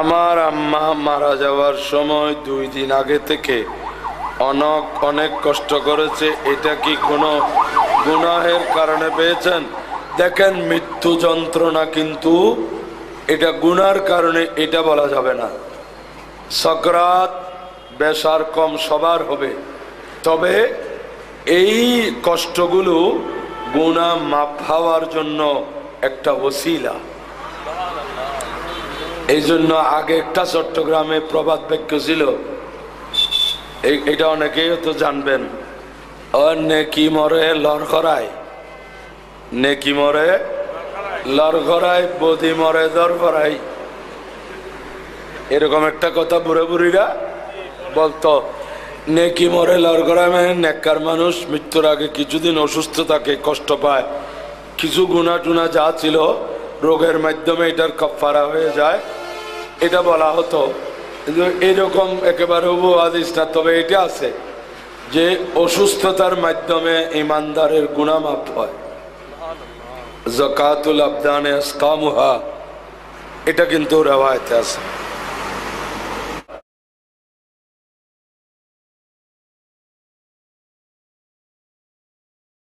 আমার আম্মা মারা যাওয়ার সময় 2 দিন আগে থেকে অনেক কষ্ট করেছে, এটা কি কোনো গুনাহের কারণে পেয়েছেন? দেখেন, মৃত্যু যন্ত্রণা কিন্তু এটা গুনার কারণে এটা বলা যাবে না। সকরাত বেশার কম সবার হবে, তবে এই কষ্টগুলো গুনাহ মাফ হওয়ার জন্য একটা ওসিলা। এই জন্য আগে একটা চট্টগ্রামে প্রবাদ বাক্য ছিল, এটা অনেকেই তো জানবেন, নেকি মরে লড়খড়ায়, নেকি মরে লড়খড়ায়, বদি মরে দরখড়ায়। এরকম একটা কথা বুড়ে বুড়িরা বলতো। নেকি মরে লড়খড়ায় মানে নেককার মানুষ মৃত্যুর আগে কিছুদিন অসুস্থ থাকে, কষ্ট পায়, কিছু গুনাহ টুনা যা ছিল রোগের মাধ্যমে এটার কাফারা হয়ে যায়, এটা বলা হতো। এরকম একেবারে হাদিস না, তবে এটা আছে যে অসুস্থতার মাধ্যমে ইমানদারের গুনাহ মাফ হয়। যাকাতুল আবদানে আসকামুহা, এটা কিন্তু রিওয়ায়েতে আছে।